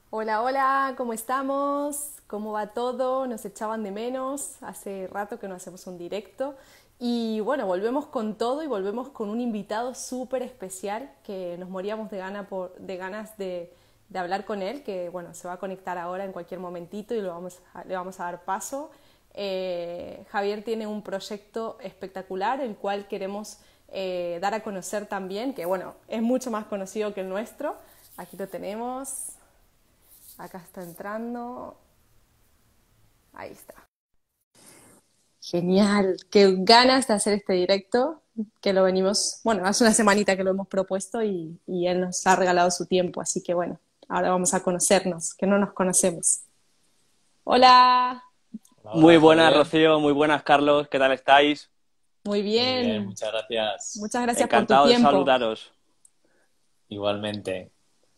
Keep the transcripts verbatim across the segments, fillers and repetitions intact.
Hola, hola, ¿cómo estamos? ¿Cómo va todo? Nos echaban de menos, hace rato que no hacemos un directo. Y bueno, volvemos con todo y volvemos con un invitado súper especial que nos moríamos de, gana por, de ganas de, de hablar con él, que bueno, se va a conectar ahora en cualquier momentito y lo vamos a- le vamos a dar paso. Eh, Javier tiene un proyecto espectacular, el cual queremos eh, dar a conocer también, que bueno, es mucho más conocido que el nuestro. Aquí lo tenemos. Acá está entrando. Ahí está. Genial. Qué ganas de hacer este directo, que lo venimos, bueno, hace una semanita que lo hemos propuesto y, y él nos ha regalado su tiempo, así que bueno, ahora vamos a conocernos, que no nos conocemos. Hola, Hola, Muy hola, buenas, Javier. Rocío, muy buenas, Carlos, ¿qué tal estáis? muy Muy bien, bien. muchas gracias. Muchas gracias por tu Encantado de tiempo. saludaros. Igualmente.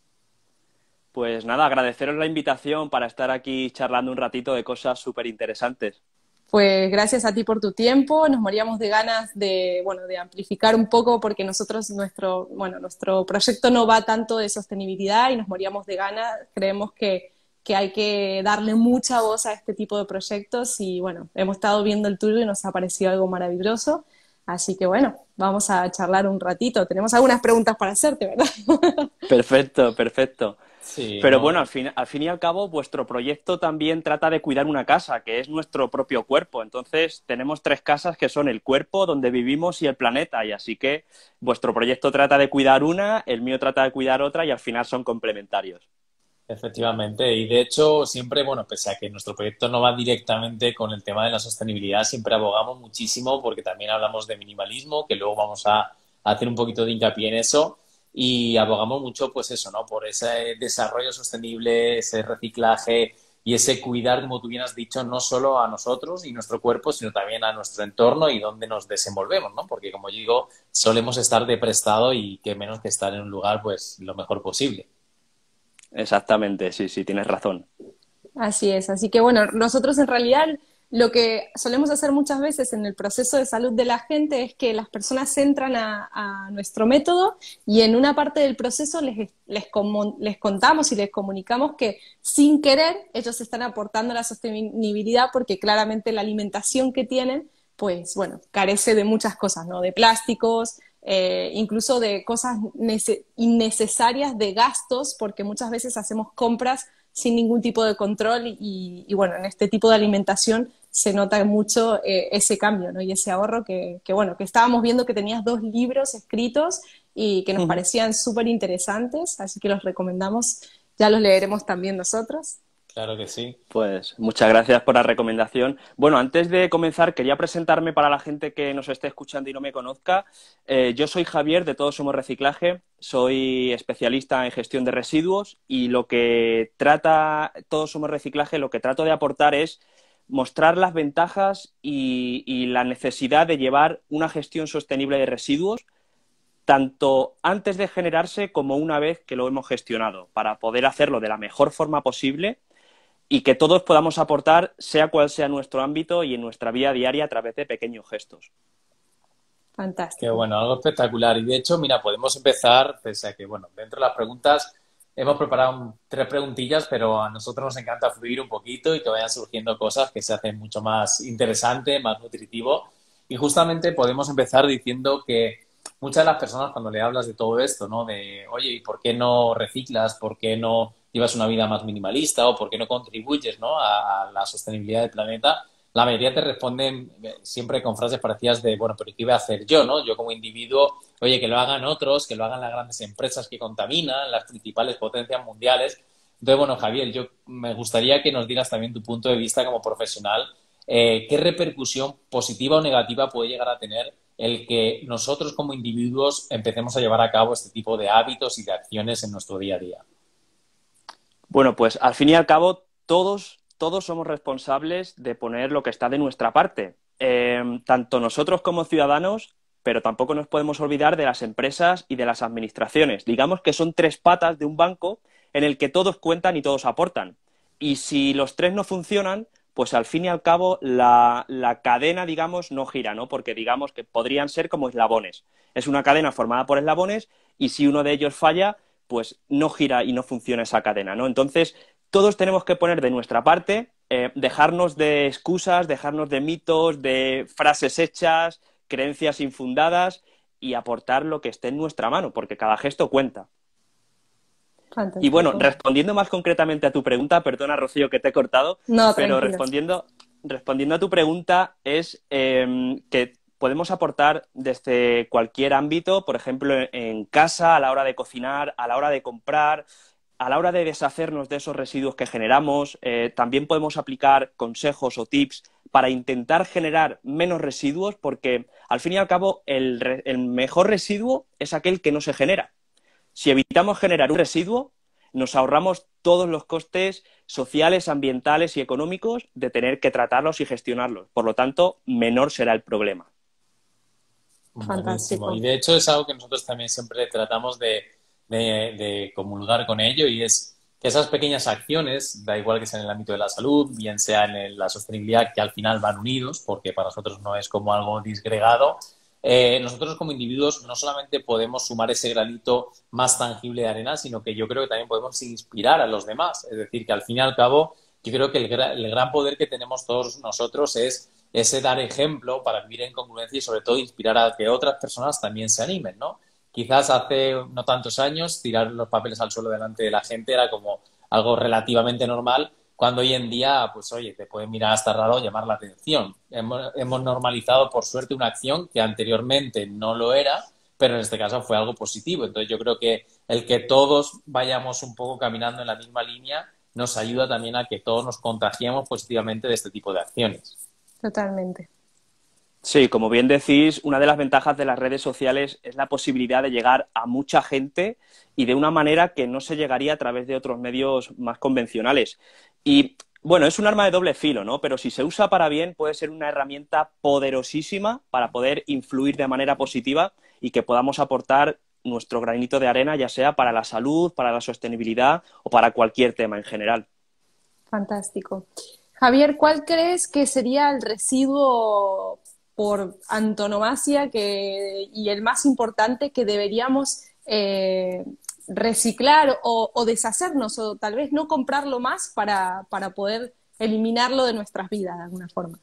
Pues nada, agradeceros la invitación para estar aquí charlando un ratito de cosas súper interesantes. Pues gracias a ti por tu tiempo. Nos moríamos de ganas de, bueno, de amplificar un poco porque nosotros, nuestro, bueno, nuestro proyecto no va tanto de sostenibilidad y nos moríamos de ganas. Creemos que, que hay que darle mucha voz a este tipo de proyectos y bueno, hemos estado viendo el tuyo y nos ha parecido algo maravilloso. Así que bueno, vamos a charlar un ratito. Tenemos algunas preguntas para hacerte, ¿verdad? Perfecto, perfecto. Sí, Pero bueno, no, al fin, al fin y al cabo, vuestro proyecto también trata de cuidar una casa, que es nuestro propio cuerpo. Entonces, tenemos tres casas que son el cuerpo, donde vivimos y el planeta. Y así que vuestro proyecto trata de cuidar una, el mío trata de cuidar otra y al final son complementarios. efectivamente. Y de hecho, siempre, bueno, pese a que nuestro proyecto no va directamente con el tema de la sostenibilidad, siempre abogamos muchísimo porque también hablamos de minimalismo, que luego vamos a hacer un poquito de hincapié en eso. Y abogamos mucho, pues eso, ¿no? Por ese desarrollo sostenible, ese reciclaje y ese cuidar, como tú bien has dicho, no solo a nosotros y nuestro cuerpo, sino también a nuestro entorno y donde nos desenvolvemos, ¿no? Porque, como yo digo, solemos estar de prestado y qué menos que estar en un lugar, pues, lo mejor posible. Exactamente, sí, sí, tienes razón. Así es, así que bueno, nosotros en realidad lo que solemos hacer muchas veces en el proceso de salud de la gente es que las personas entran a, a nuestro método y en una parte del proceso les, les, como- les contamos y les comunicamos que sin querer ellos están aportando a la sostenibilidad porque claramente la alimentación que tienen, pues bueno, carece de muchas cosas, ¿no? De plásticos, eh, incluso de cosas nece- innecesarias, de gastos, porque muchas veces hacemos compras sin ningún tipo de control y, y bueno, en este tipo de alimentación se nota mucho eh, ese cambio, ¿no? Y ese ahorro que, que, bueno, que estábamos viendo que tenías dos libros escritos y que nos parecían súper interesantes, así que los recomendamos, ya los leeremos también nosotros. Claro que sí. Pues muchas gracias por la recomendación. Bueno, antes de comenzar, quería presentarme para la gente que nos esté escuchando y no me conozca. Eh, yo soy Javier de Todos Somos Reciclaje, soy especialista en gestión de residuos y lo que trata Todos Somos Reciclaje, lo que trato de aportar es mostrar las ventajas y, y la necesidad de llevar una gestión sostenible de residuos tanto antes de generarse como una vez que lo hemos gestionado, para poder hacerlo de la mejor forma posible y que todos podamos aportar, sea cual sea nuestro ámbito y en nuestra vida diaria a través de pequeños gestos. Qué Fantástico. bueno, algo espectacular. Y de hecho, mira, podemos empezar, pese a que, bueno, dentro de las preguntas hemos preparado un- tres preguntillas, pero a nosotros nos encanta fluir un poquito y que vayan surgiendo cosas que se hacen mucho más interesante, más nutritivo. Y justamente podemos empezar diciendo que muchas de las personas cuando le hablas de todo esto, ¿no? De, oye, ¿y por qué no reciclas? ¿Por qué no llevas una vida más minimalista? ¿O por qué no contribuyes, ¿no? a a la sostenibilidad del planeta? La mayoría te responden eh, siempre con frases parecidas de, bueno, pero ¿qué iba a hacer yo, no? Yo como individuo, oye, que lo hagan otros, que lo hagan las grandes empresas que contaminan, las principales potencias mundiales. Entonces, bueno, Javier, yo me gustaría que nos dieras también tu punto de vista como profesional. Eh, ¿qué repercusión positiva o negativa puede llegar a tener el que nosotros como individuos empecemos a llevar a cabo este tipo de hábitos y de acciones en nuestro día a día? Bueno, pues al fin y al cabo, todos, todos somos responsables de poner lo que está de nuestra parte. Eh, tanto nosotros como ciudadanos, pero tampoco nos podemos olvidar de las empresas y de las administraciones. Digamos que son tres patas de un banco en el que todos cuentan y todos aportan. Y si los tres no funcionan, pues al fin y al cabo la, la cadena, digamos, no gira, ¿no? Porque digamos que podrían ser como eslabones. Es una cadena formada por eslabones y si uno de ellos falla, pues no gira y no funciona esa cadena, ¿no? Entonces, todos tenemos que poner de nuestra parte, eh, dejarnos de excusas, dejarnos de mitos, de frases hechas, creencias infundadas y aportar lo que esté en nuestra mano, porque cada gesto cuenta. Y bueno, Fantástico. respondiendo más concretamente a tu pregunta, perdona, Rocío, que te he cortado, No, pero tranquilo. respondiendo, respondiendo a tu pregunta es eh, que podemos aportar desde cualquier ámbito, por ejemplo, en, en casa, a la hora de cocinar, a la hora de comprar, a la hora de deshacernos de esos residuos que generamos. Eh, también podemos aplicar consejos o tips para intentar generar menos residuos, porque al fin y al cabo el, re- el mejor residuo es aquel que no se genera. Si evitamos generar un residuo, nos ahorramos todos los costes sociales, ambientales y económicos de tener que tratarlos y gestionarlos. Por lo tanto, menor será el problema. Buenísimo. Y Fantástico. de hecho es algo que nosotros también siempre tratamos de, de, de comulgar con ello y es que esas pequeñas acciones, da igual que sea en el ámbito de la salud, bien sea en el- la sostenibilidad, que al final van unidos, porque para nosotros no es como algo disgregado, eh, nosotros como individuos no solamente podemos sumar ese granito más tangible de arena, sino que yo creo que también podemos inspirar a los demás. Es decir, que al fin y al cabo, yo creo que el, gra- el gran poder que tenemos todos nosotros es ese dar ejemplo para vivir en congruencia y sobre todo inspirar a que otras personas también se animen, ¿no? Quizás hace no tantos años tirar los papeles al suelo delante de la gente era como algo relativamente normal, cuando hoy en día, pues oye, te pueden mirar hasta raro o llamar la atención. Hemos, hemos normalizado, por suerte, una acción que anteriormente no lo era, pero en este caso fue algo positivo. Entonces yo creo que el que todos vayamos un poco caminando en la misma línea nos ayuda también a que todos nos contagiemos positivamente de este tipo de acciones. Totalmente. Sí, como bien decís, una de las ventajas de las redes sociales es la posibilidad de llegar a mucha gente y de una manera que no se llegaría a través de otros medios más convencionales. Y bueno, es un arma de doble filo, ¿no? Pero si se usa para bien, puede ser una herramienta poderosísima para poder influir de manera positiva y que podamos aportar nuestro granito de arena, ya sea para la salud, para la sostenibilidad o para cualquier tema en general. Fantástico. Javier, ¿cuál crees que sería el residuo por antonomasia que, y el más importante que deberíamos eh, reciclar o, o deshacernos o tal vez no comprarlo más para, para poder eliminarlo de nuestras vidas de alguna forma?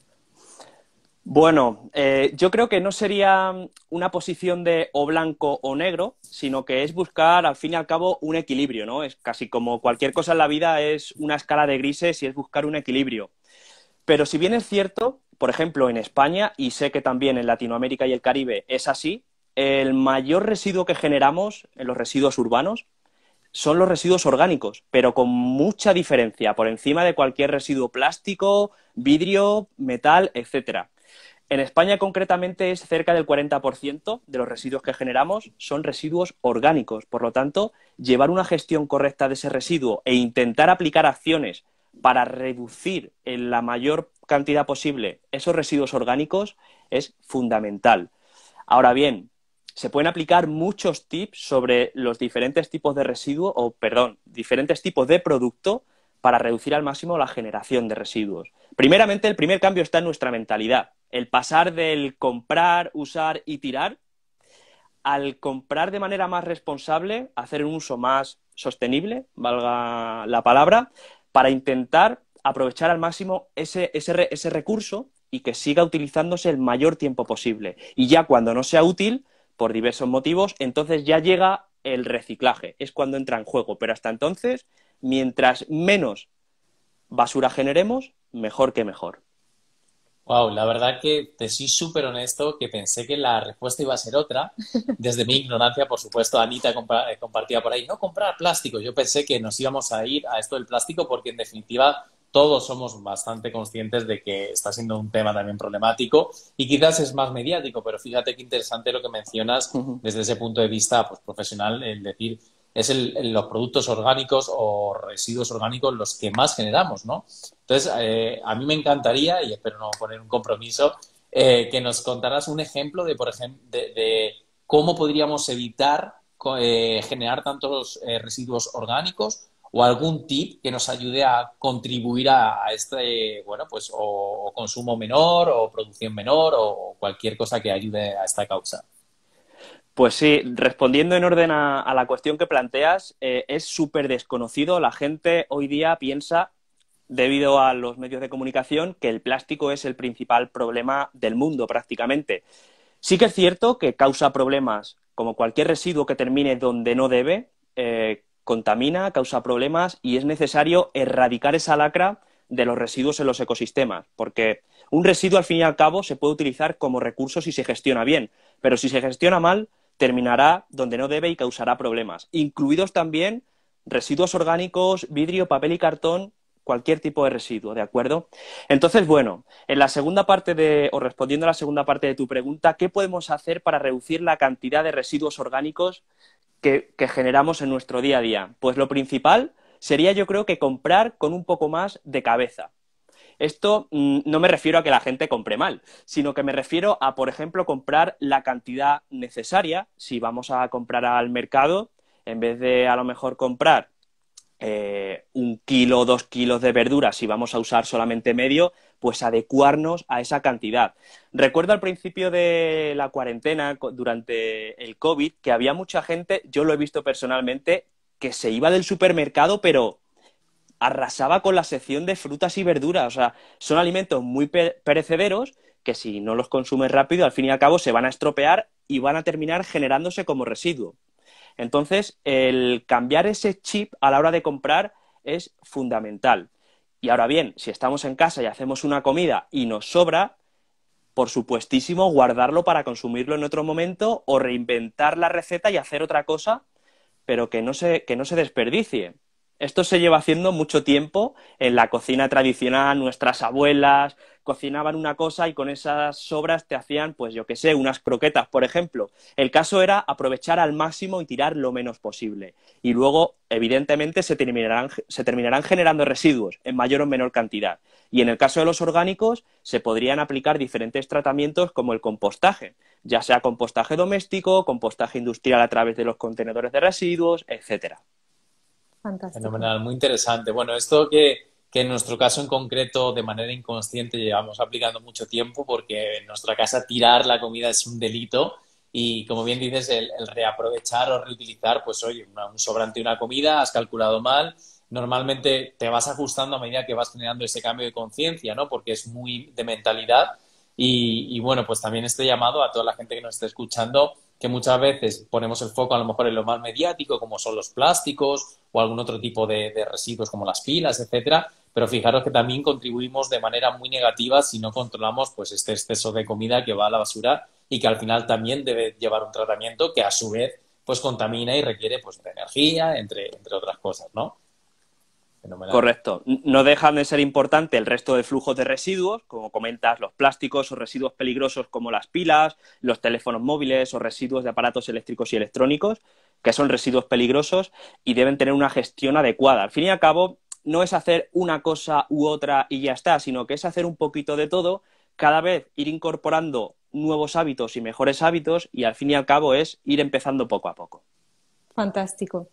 Bueno, eh, yo creo que no sería una posición de o blanco o negro, sino que es buscar, al fin y al cabo, un equilibrio, ¿no? Es casi como cualquier cosa en la vida, es una escala de grises y es buscar un equilibrio. Pero si bien es cierto, por ejemplo, en España, y sé que también en Latinoamérica y el Caribe es así, el mayor residuo que generamos en los residuos urbanos son los residuos orgánicos, pero con mucha diferencia, por encima de cualquier residuo plástico, vidrio, metal, etcétera. En España, concretamente, es cerca del cuarenta por ciento de los residuos que generamos son residuos orgánicos. Por lo tanto, llevar una gestión correcta de ese residuo e intentar aplicar acciones para reducir en la mayor cantidad posible esos residuos orgánicos es fundamental. Ahora bien, se pueden aplicar muchos tips sobre los diferentes tipos de residuo, o perdón, diferentes tipos de producto para reducir al máximo la generación de residuos. Primeramente, el primer cambio está en nuestra mentalidad. El pasar del comprar, usar y tirar al comprar de manera más responsable, hacer un uso más sostenible, valga la palabra, para intentar aprovechar al máximo ese, ese, ese recurso y que siga utilizándose el mayor tiempo posible. Y ya cuando no sea útil, por diversos motivos, entonces ya llega el reciclaje, es cuando entra en juego. Pero hasta entonces, mientras menos basura generemos, mejor que mejor. Wow, la verdad que te soy súper honesto, que pensé que la respuesta iba a ser otra. Desde mi ignorancia, por supuesto, Anita compa- eh, compartía por ahí, no comprar plástico. Yo pensé que nos íbamos a ir a esto del plástico porque, en definitiva, todos somos bastante conscientes de que está siendo un tema también problemático y quizás es más mediático, pero fíjate qué interesante lo que mencionas Uh-huh. desde ese punto de vista pues, profesional, el decir, es el, el- los productos orgánicos o residuos orgánicos los que más generamos, ¿no? Entonces, eh, a mí me encantaría, y espero no poner un compromiso, eh, que nos contaras un ejemplo de, por ejemplo, de, de cómo podríamos evitar co- eh, generar tantos eh, residuos orgánicos o algún tip que nos ayude a contribuir a, a este, bueno, pues o, o consumo menor o producción menor o cualquier cosa que ayude a esta causa. Pues sí, respondiendo en orden a, a la cuestión que planteas, eh, es súper desconocido. La gente hoy día piensa, debido a los medios de comunicación, que el plástico es el principal problema del mundo prácticamente. Sí que es cierto que causa problemas, como cualquier residuo que termine donde no debe, eh, contamina, causa problemas y es necesario erradicar esa lacra de los residuos en los ecosistemas, porque un residuo al fin y al cabo se puede utilizar como recurso si se gestiona bien, pero si se gestiona mal, terminará donde no debe y causará problemas, incluidos también residuos orgánicos, vidrio, papel y cartón, cualquier tipo de residuo, ¿de acuerdo? Entonces, bueno, en la segunda parte de, o respondiendo a la segunda parte de tu pregunta, ¿qué podemos hacer para reducir la cantidad de residuos orgánicos que, que generamos en nuestro día a día? Pues lo principal sería, yo creo, que comprar con un poco más de cabeza. Esto mmm, no me refiero a que la gente compre mal, sino que me refiero a, por ejemplo, comprar la cantidad necesaria. Si vamos a comprar al mercado, en vez de a lo mejor comprar eh, un kilo o dos kilos de verduras, si vamos a usar solamente medio, pues adecuarnos a esa cantidad. Recuerdo al principio de la cuarentena, durante el COVID, que había mucha gente, yo lo he visto personalmente, que se iba del supermercado, pero arrasaba con la sección de frutas y verduras. O sea, son alimentos muy pe perecederos que si no los consumes rápido, al fin y al cabo se van a estropear y van a terminar generándose como residuo. Entonces, el cambiar ese chip a la hora de comprar es fundamental. Y ahora bien, si estamos en casa y hacemos una comida y nos sobra, por supuestísimo, guardarlo para consumirlo en otro momento o reinventar la receta y hacer otra cosa, pero que no se, que no se desperdicie. Esto se lleva haciendo mucho tiempo en la cocina tradicional. Nuestras abuelas cocinaban una cosa y con esas sobras te hacían, pues yo qué sé, unas croquetas, por ejemplo. El caso era aprovechar al máximo y tirar lo menos posible. Y luego, evidentemente, se terminarán, se terminarán generando residuos en mayor o menor cantidad. Y en el caso de los orgánicos, se podrían aplicar diferentes tratamientos como el compostaje, ya sea compostaje doméstico, compostaje industrial a través de los contenedores de residuos, etcétera. Fantástico. Fenomenal, muy interesante. Bueno, esto que, que en nuestro caso en concreto de manera inconsciente llevamos aplicando mucho tiempo porque en nuestra casa tirar la comida es un delito y como bien dices, el, el reaprovechar o reutilizar, pues oye, una, un sobrante de una comida, has calculado mal, normalmente te vas ajustando a medida que vas generando ese cambio de conciencia, ¿no? Porque es muy de mentalidad y, y bueno, pues también este llamado a toda la gente que nos esté escuchando que muchas veces ponemos el foco a lo mejor en lo más mediático, como son los plásticos o algún otro tipo de, de residuos como las pilas, etcétera. Pero fijaros que también contribuimos de manera muy negativa si no controlamos pues este exceso de comida que va a la basura y que al final también debe llevar un tratamiento que a su vez pues contamina y requiere pues de energía, entre, entre otras cosas, ¿no? Fenomenal. Correcto. No dejan de ser importante el resto de flujos de residuos, como comentas, los plásticos o residuos peligrosos como las pilas, los teléfonos móviles o residuos de aparatos eléctricos y electrónicos, que son residuos peligrosos y deben tener una gestión adecuada. Al fin y al cabo, no es hacer una cosa u otra y ya está, sino que es hacer un poquito de todo, cada vez ir incorporando nuevos hábitos y mejores hábitos y al fin y al cabo es ir empezando poco a poco. Fantástico.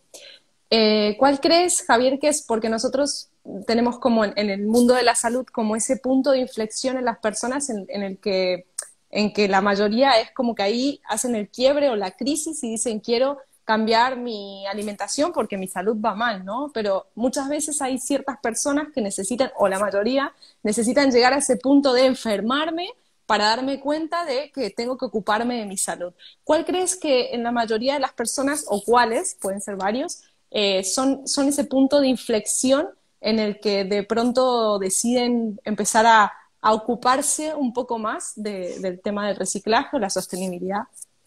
Eh, ¿cuál crees, Javier, que es? Porque nosotros tenemos como en, en el mundo de la salud como ese punto de inflexión en las personas en, en el que, en que la mayoría es como que ahí hacen el quiebre o la crisis y dicen quiero cambiar mi alimentación porque mi salud va mal, ¿no? Pero muchas veces hay ciertas personas que necesitan, o la mayoría, necesitan llegar a ese punto de enfermarme para darme cuenta de que tengo que ocuparme de mi salud. ¿Cuál crees que en la mayoría de las personas, o cuáles, pueden ser varios, Eh, son, son ese punto de inflexión en el que de pronto deciden empezar a, a ocuparse un poco más de, del tema del reciclaje o la sostenibilidad?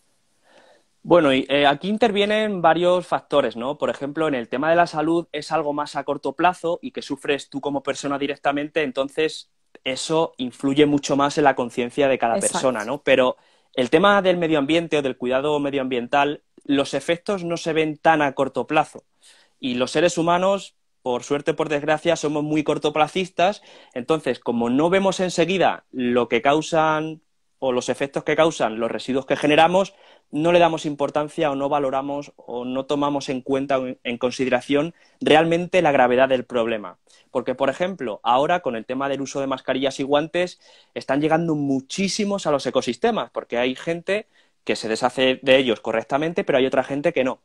Bueno, y eh, aquí intervienen varios factores, ¿no? Por ejemplo, en el tema de la salud es algo más a corto plazo y que sufres tú como persona directamente, entonces eso influye mucho más en la conciencia de cada Exacto. persona, ¿no? Pero el tema del medio ambiente o del cuidado medioambiental, los efectos no se ven tan a corto plazo. Y los seres humanos, por suerte o por desgracia, somos muy cortoplacistas. Entonces, como no vemos enseguida lo que causan o los efectos que causan los residuos que generamos, no le damos importancia o no valoramos o no tomamos en cuenta o en consideración realmente la gravedad del problema. Porque, por ejemplo, ahora con el tema del uso de mascarillas y guantes están llegando muchísimos a los ecosistemas, porque hay gente que se deshace de ellos correctamente, pero hay otra gente que no.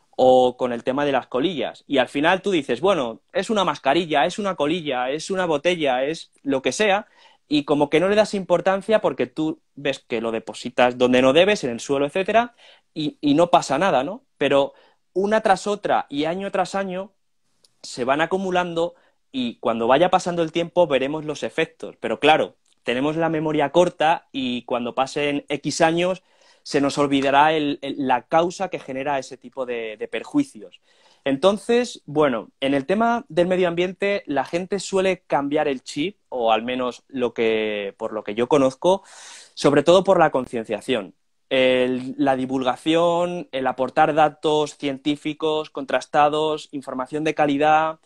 O con el tema de las colillas. Y al final tú dices, bueno, es una mascarilla, es una colilla, es una botella, es lo que sea, y como que no le das importancia porque tú ves que lo depositas donde no debes, en el suelo, etcétera, y, y no pasa nada, ¿no? Pero una tras otra y año tras año se van acumulando y cuando vaya pasando el tiempo veremos los efectos. Pero claro, tenemos la memoria corta y cuando pasen X años se nos olvidará el, el, la causa que genera ese tipo de, de perjuicios. Entonces, bueno, en el tema del medio ambiente la gente suele cambiar el chip, o al menos lo que, por lo que yo conozco, sobre todo por la concienciación. El, la divulgación, el aportar datos científicos, contrastados, información de calidad,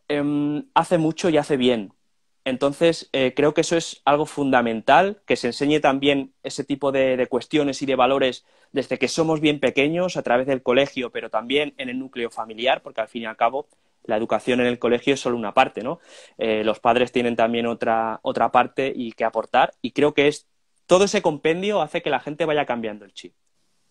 eh, hace mucho y hace bien. Entonces, eh, creo que eso es algo fundamental, que se enseñe también ese tipo de, de cuestiones y de valores desde que somos bien pequeños, a través del colegio, pero también en el núcleo familiar, porque al fin y al cabo la educación en el colegio es solo una parte, ¿no? Eh, los padres tienen también otra, otra parte y que aportar, y creo que es todo ese compendio hace que la gente vaya cambiando el chip.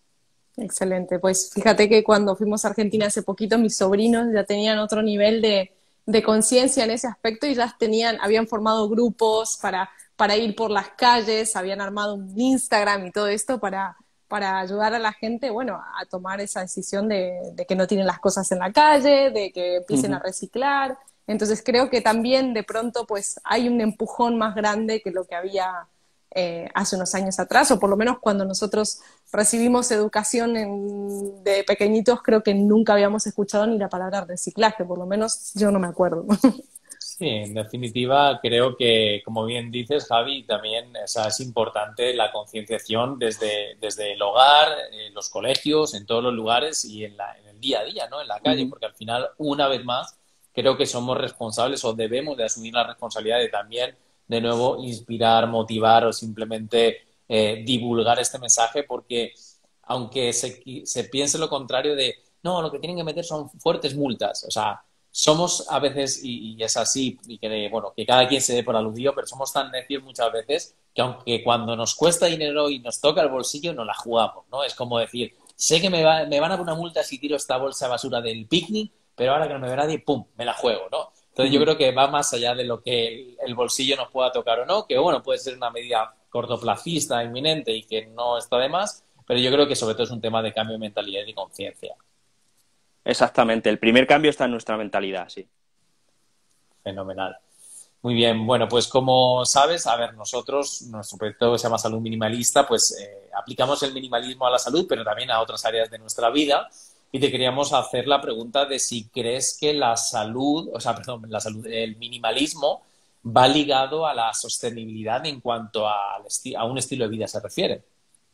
Excelente. Pues fíjate que cuando fuimos a Argentina hace poquito, mis sobrinos ya tenían otro nivel de, de conciencia en ese aspecto y ya tenían, habían formado grupos para, para ir por las calles, habían armado un Instagram y todo esto para, para ayudar a la gente, bueno, a tomar esa decisión de, de que no tienen las cosas en la calle, de que empiecen Uh-huh. a reciclar. Entonces creo que también de pronto pues hay un empujón más grande que lo que había Eh, hace unos años atrás, o por lo menos cuando nosotros recibimos educación en, de pequeñitos, creo que nunca habíamos escuchado ni la palabra reciclaje, por lo menos yo no me acuerdo. Sí, en definitiva, creo que, como bien dices, Javi, también o sea, es importante la concienciación desde, desde el hogar, en los colegios, en todos los lugares y en, la, en el día a día, ¿no? En la calle, Uh-huh. porque al final, una vez más, creo que somos responsables o debemos de asumir la responsabilidad de también, de nuevo, inspirar, motivar o simplemente eh, divulgar este mensaje, porque aunque se, se piense lo contrario de, no, lo que tienen que meter son fuertes multas, o sea, somos a veces, y, y es así, y que, bueno, que cada quien se dé por aludido, pero somos tan necios muchas veces que aunque cuando nos cuesta dinero y nos toca el bolsillo, nos la jugamos, ¿no? Es como decir, sé que me, va, me van a poner una multa si tiro esta bolsa de basura del picnic, pero ahora que no me ve nadie, ¡pum!, me la juego, ¿no? Entonces yo creo que va más allá de lo que el, el bolsillo nos pueda tocar o no, que bueno, puede ser una medida cortoplacista, inminente y que no está de más, pero yo creo que sobre todo es un tema de cambio de mentalidad y conciencia. Exactamente, el primer cambio está en nuestra mentalidad, sí. Fenomenal. Muy bien, bueno, pues como sabes, a ver, nosotros, nuestro proyecto se llama Salud Minimalista, pues eh, aplicamos el minimalismo a la salud, pero también a otras áreas de nuestra vida. Y te queríamos hacer la pregunta de si crees que la salud, o sea, perdón, la salud, el minimalismo va ligado a la sostenibilidad en cuanto a, a un estilo de vida se refiere.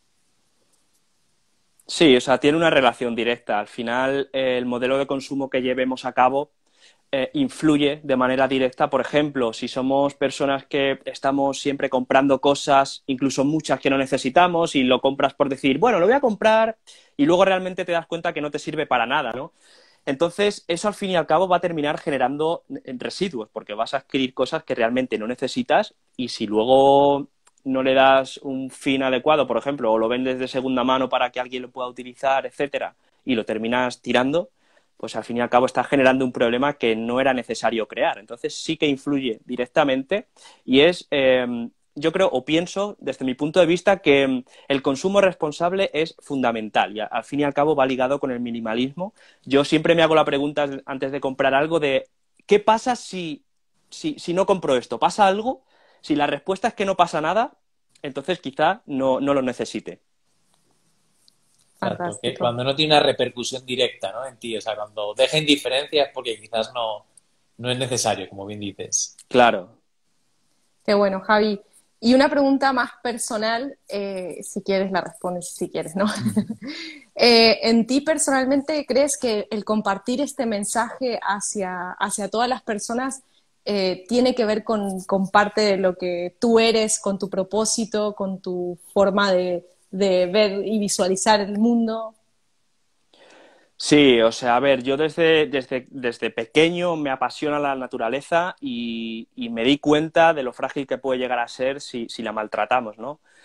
Sí, o sea, tiene una relación directa. Al final, eh, el modelo de consumo que llevemos a cabo eh, influye de manera directa. Por ejemplo, si somos personas que estamos siempre comprando cosas, incluso muchas que no necesitamos, y lo compras por decir, bueno, lo voy a comprar, y luego realmente te das cuenta que no te sirve para nada, ¿no? Entonces, eso al fin y al cabo va a terminar generando residuos, porque vas a adquirir cosas que realmente no necesitas, y si luego no le das un fin adecuado, por ejemplo, o lo vendes de segunda mano para que alguien lo pueda utilizar, etcétera, y lo terminas tirando, pues al fin y al cabo estás generando un problema que no era necesario crear. Entonces sí que influye directamente y es, eh, yo creo o pienso desde mi punto de vista que el consumo responsable es fundamental y al fin y al cabo va ligado con el minimalismo. Yo siempre me hago la pregunta antes de comprar algo de ¿qué pasa si, si, si no compro esto? ¿Pasa algo? Si la respuesta es que no pasa nada, entonces quizá no, no lo necesite. Exacto, que Fantástico. cuando no tiene una repercusión directa, ¿no? En ti, o sea, cuando deja indiferencia es porque quizás no, no es necesario, como bien dices. Claro. Qué bueno, Javi. Y una pregunta más personal, eh, si quieres la respondes, si quieres, ¿no? eh, ¿En ti personalmente crees que el compartir este mensaje hacia, hacia todas las personas eh, tiene que ver con, con parte de lo que tú eres, con tu propósito, con tu forma de, de ver y visualizar el mundo? Sí, o sea, a ver, yo desde, desde, desde pequeño me apasiona la naturaleza y, y me di cuenta de lo frágil que puede llegar a ser si, si la maltratamos, ¿no?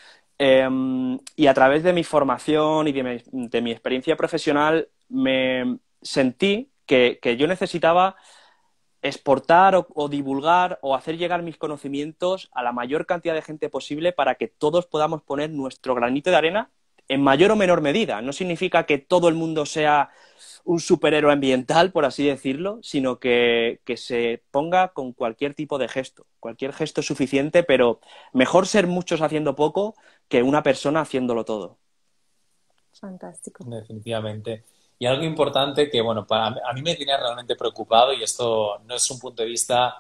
Eh, y a través de mi formación y de mi, de mi experiencia profesional me sentí que, que yo necesitaba exportar o, o divulgar o hacer llegar mis conocimientos a la mayor cantidad de gente posible para que todos podamos poner nuestro granito de arena en mayor o menor medida. No significa que todo el mundo sea un superhéroe ambiental, por así decirlo, sino que, que se ponga con cualquier tipo de gesto. Cualquier gesto es suficiente, pero mejor ser muchos haciendo poco que una persona haciéndolo todo. Fantástico. Definitivamente. Y algo importante que, bueno, para, a mí me tiene realmente preocupado, y esto no es un punto de vista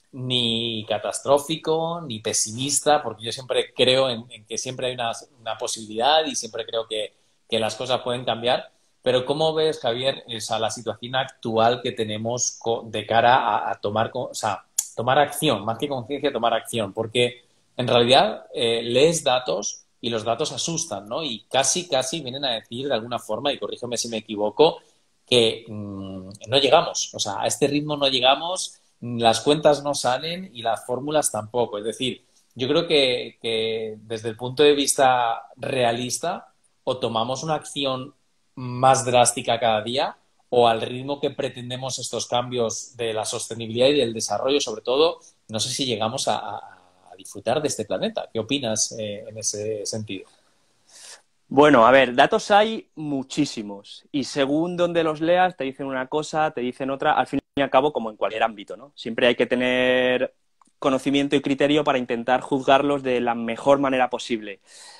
ni catastrófico ni pesimista, porque yo siempre creo en, en que siempre hay una, una posibilidad y siempre creo que, que las cosas pueden cambiar. Pero ¿cómo ves, Javier, esa, la situación actual que tenemos de cara a, a tomar, o sea, tomar acción, más que conciencia, tomar acción? Porque en realidad eh, lees datos y los datos asustan, ¿no? Y casi, casi vienen a decir de alguna forma, y corrígeme si me equivoco, que mmm, no llegamos. O sea, a este ritmo no llegamos, las cuentas no salen y las fórmulas tampoco. Es decir, yo creo que, que desde el punto de vista realista, o tomamos una acción más drástica cada día, o al ritmo que pretendemos estos cambios de la sostenibilidad y del desarrollo, sobre todo, no sé si llegamos a, a, a disfrutar de este planeta. ¿Qué opinas eh, en ese sentido? Bueno, a ver, datos hay muchísimos y según donde los leas te dicen una cosa, te dicen otra, al fin y al cabo como en cualquier ámbito, ¿no? Siempre hay que tener conocimiento y criterio para intentar juzgarlos de la mejor manera posible.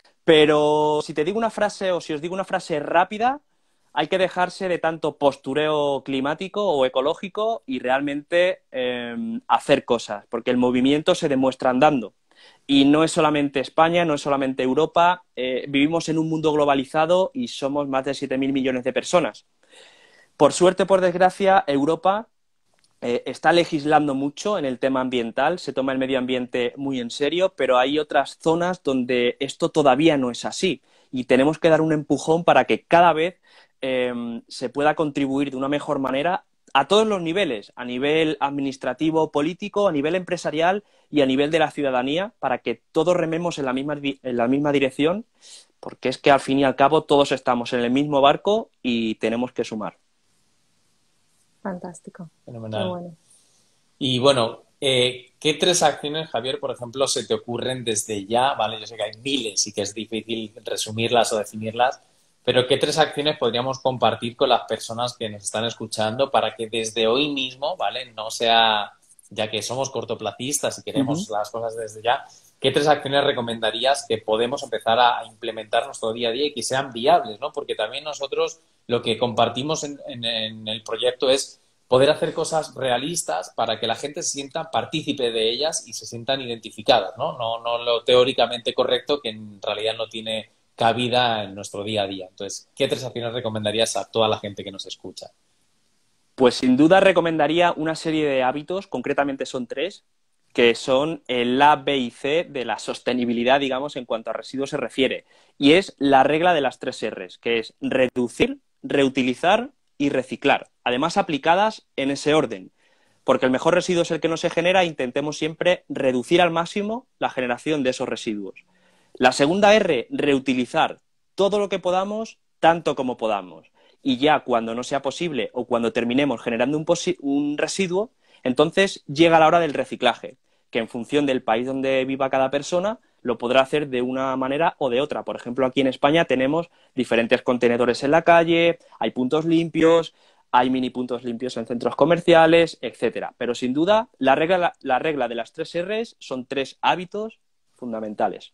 Pero si te digo una frase o si os digo una frase rápida, hay que dejarse de tanto postureo climático o ecológico y realmente eh, hacer cosas, porque el movimiento se demuestra andando. Y no es solamente España, no es solamente Europa, eh, vivimos en un mundo globalizado y somos más de siete mil millones de personas. Por suerte, por desgracia, Europa eh, está legislando mucho en el tema ambiental, se toma el medio ambiente muy en serio, pero hay otras zonas donde esto todavía no es así y tenemos que dar un empujón para que cada vez eh, se pueda contribuir de una mejor manera a todos los niveles, a nivel administrativo, político, a nivel empresarial y a nivel de la ciudadanía, para que todos rememos en la misma, en la misma dirección, porque es que al fin y al cabo todos estamos en el mismo barco y tenemos que sumar. Fantástico. Fenomenal. Qué bueno. Y bueno, eh, ¿qué tres acciones, Javier, por ejemplo, se te ocurren desde ya? Vale, yo sé que hay miles y que es difícil resumirlas o definirlas, pero ¿qué tres acciones podríamos compartir con las personas que nos están escuchando para que desde hoy mismo, ¿vale? No sea, ya que somos cortoplacistas y queremos uh-huh. las cosas desde ya, ¿qué tres acciones recomendarías que podemos empezar a implementar en nuestro día a día y que sean viables, ¿no? Porque también nosotros lo que compartimos en, en, en el proyecto es poder hacer cosas realistas para que la gente se sienta partícipe de ellas y se sientan identificadas, ¿no? No, no lo teóricamente correcto que en realidad no tiene cabida en nuestro día a día. Entonces, ¿qué tres acciones recomendarías a toda la gente que nos escucha? Pues sin duda recomendaría una serie de hábitos, concretamente son tres, que son el A, B y C de la sostenibilidad, digamos, en cuanto a residuos se refiere. Y es la regla de las tres R's, que es reducir, reutilizar y reciclar. Además, aplicadas en ese orden. Porque el mejor residuo es el que no se genera e intentemos siempre reducir al máximo la generación de esos residuos. La segunda R, reutilizar todo lo que podamos, tanto como podamos. Y ya cuando no sea posible o cuando terminemos generando un, un residuo, entonces llega la hora del reciclaje, que en función del país donde viva cada persona lo podrá hacer de una manera o de otra. Por ejemplo, aquí en España tenemos diferentes contenedores en la calle, hay puntos limpios, hay mini puntos limpios en centros comerciales, etcétera. Pero sin duda, la regla, la regla de las tres R's son tres hábitos fundamentales.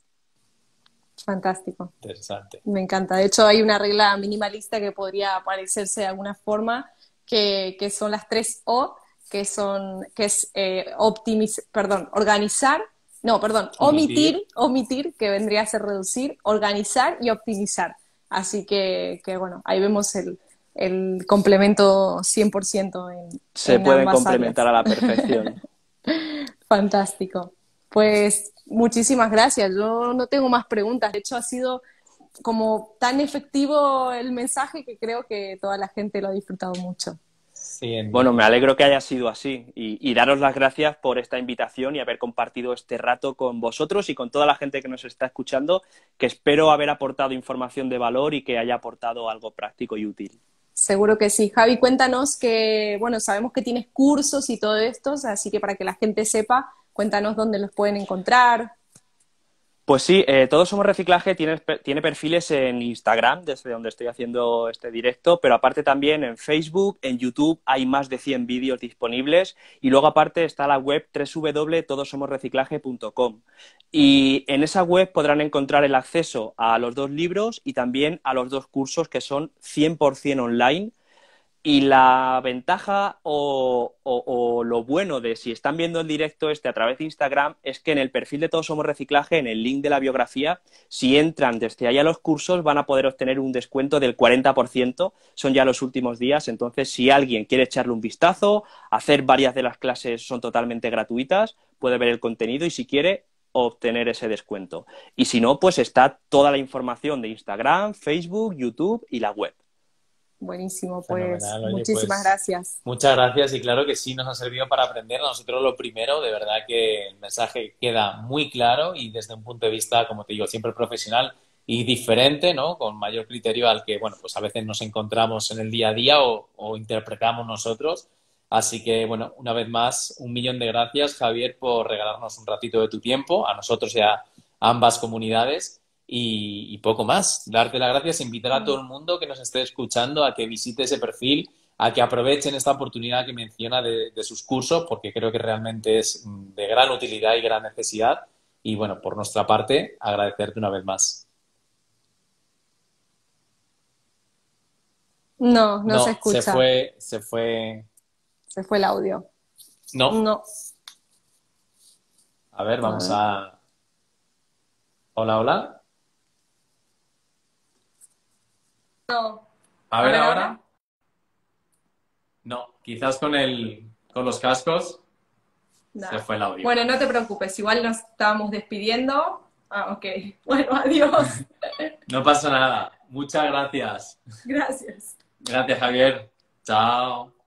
Fantástico. Interesante. Me encanta. De hecho, hay una regla minimalista que podría parecerse de alguna forma, que, que son las tres O, que son, que es eh, optimizar, perdón, organizar, no, perdón, omitir. omitir, omitir, que vendría a ser reducir, organizar y optimizar. Así que, que bueno, ahí vemos el, el complemento cien por ciento en Se en pueden ambas complementar áreas. a la perfección. Fantástico. Pues muchísimas gracias. Yo no tengo más preguntas. De hecho, ha sido como tan efectivo el mensaje que creo que toda la gente lo ha disfrutado mucho. Sí, en- Bueno, me alegro que haya sido así y, y daros las gracias por esta invitación y haber compartido este rato con vosotros y con toda la gente que nos está escuchando, que espero haber aportado información de valor y que haya aportado algo práctico y útil. Seguro que sí. Javi, cuéntanos que, bueno, sabemos que tienes cursos y todo esto, así que para que la gente sepa, cuéntanos dónde los pueden encontrar. Pues sí, eh, Todos Somos Reciclaje tiene, tiene perfiles en Instagram, desde donde estoy haciendo este directo, pero aparte también en Facebook, en YouTube hay más de cien vídeos disponibles y luego aparte está la web doble u doble u doble u punto todos somos reciclaje punto com y en esa web podrán encontrar el acceso a los dos libros y también a los dos cursos que son cien por cien online. Y la ventaja o, o, o lo bueno de si están viendo el directo este a través de Instagram es que en el perfil de Todos Somos Reciclaje, en el link de la biografía, si entran desde ahí a los cursos van a poder obtener un descuento del cuarenta por ciento, son ya los últimos días, entonces si alguien quiere echarle un vistazo, hacer varias de las clases son totalmente gratuitas, puede ver el contenido y si quiere obtener ese descuento. Y si no, pues está toda la información de Instagram, Facebook, YouTube y la web. Buenísimo, pues Fenomenal. Oye, muchísimas pues gracias. muchas gracias y claro que sí nos ha servido para aprender. A nosotros lo primero, de verdad que el mensaje queda muy claro y desde un punto de vista, como te digo, siempre profesional y diferente, ¿no? Con mayor criterio al que, bueno, pues a veces nos encontramos en el día a día o, o interpretamos nosotros. Así que, bueno, una vez más, un millón de gracias, Javier, por regalarnos un ratito de tu tiempo, a nosotros y a ambas comunidades. Y, y poco más. Darte las gracias, invitar a todo el mundo que nos esté escuchando a que visite ese perfil, a que aprovechen esta oportunidad que menciona de, de sus cursos, porque creo que realmente es de gran utilidad y gran necesidad. Y bueno, por nuestra parte, agradecerte una vez más. No, no se No, se escucha. fue, se fue. Se fue el audio. No. No. A ver, A vamos ver. a. Hola, hola. No. A ver ahora. No, quizás con el, con los cascos No. se fue el audio. Bueno, no te preocupes, igual nos estábamos despidiendo. Ah, ok. Bueno, adiós. No pasa nada. Muchas gracias. Gracias. Gracias, Javier. Chao.